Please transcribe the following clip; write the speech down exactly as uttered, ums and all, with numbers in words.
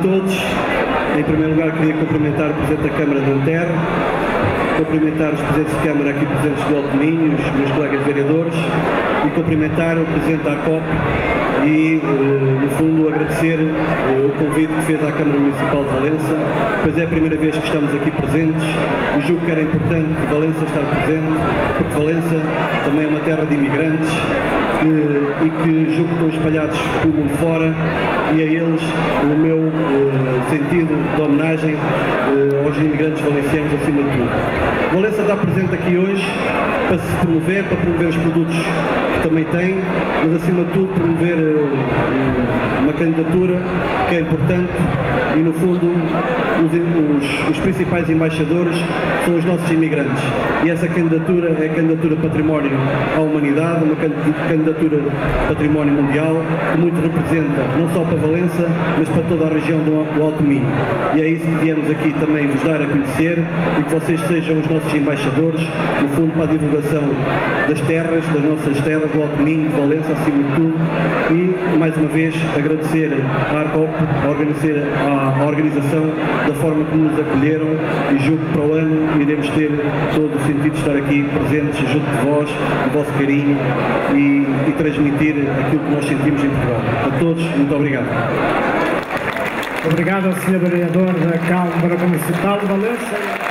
todos. Em primeiro lugar, queria cumprimentar o Presidente da Câmara de Nanterre, cumprimentar os Presidentes de Câmara aqui presentes do Alto Minho, os meus colegas vereadores, e cumprimentar o Presidente da A C O P e, no fundo, agradecer o convite que fez à Câmara Municipal de Valença, pois é a primeira vez que estamos aqui presentes, e julgo que era importante Valença estar presente, porque Valença também é uma terra de imigrantes, e que julgo que estão espalhados pelo mundo fora, e a eles o meu uh, sentido de homenagem uh, aos imigrantes valencianos acima de tudo. Valença está presente aqui hoje para se promover, para promover os produtos que também tem, mas acima de tudo promover uh, uma candidatura que é importante e no fundo os, os, os principais embaixadores são os nossos imigrantes, e essa candidatura é a candidatura Património à Humanidade, uma candidatura Património Mundial que muito representa não só para Valença, mas para toda a região do, do Alto Minho, e é isso que viemos aqui também vos dar a conhecer, e que vocês sejam os nossos embaixadores, no fundo para a divulgação das terras, das nossas terras do Alto Minho, de Valença acima de tudo, e mais uma vez agradecer à A C O P, a organizar, à organização da forma como nos acolheram, e julgo que para o ano iremos ter todo o sentido de estar aqui presentes junto de vós, o vosso carinho e, e transmitir aquilo que nós sentimos em Portugal. A todos, muito obrigado. Obrigado ao senhor Vereador da Câmara Municipal de Valença.